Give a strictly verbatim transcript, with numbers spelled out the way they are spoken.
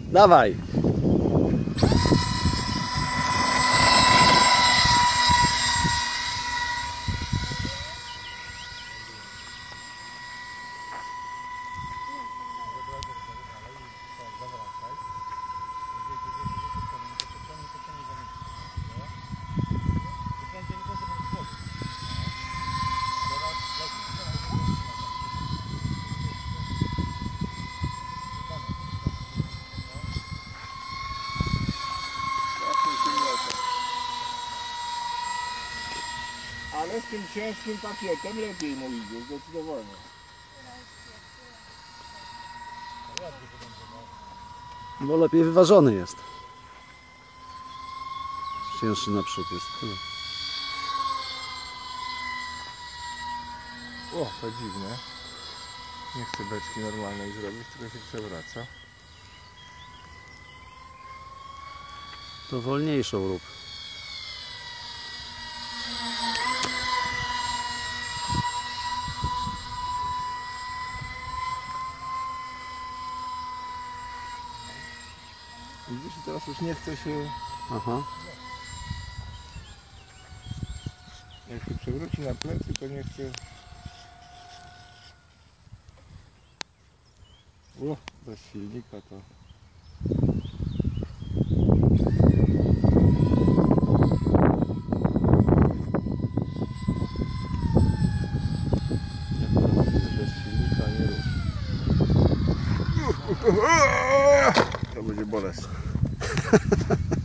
Dawaj! Ale z tym ciężkim pakietem lepiej mu idzie, zdecydowanie. Bo lepiej wyważony jest. Cięższy naprzód jest. O, to dziwne. Nie chcę beczki normalnej zrobić, tylko się przewraca. To wolniejszą rób. Widzisz, teraz już nie chce się... Aha. Jak się przewróci na plecy, to nie chce... O, bez silnika to... Bez silnika nie ruszy. To będzie bolesne.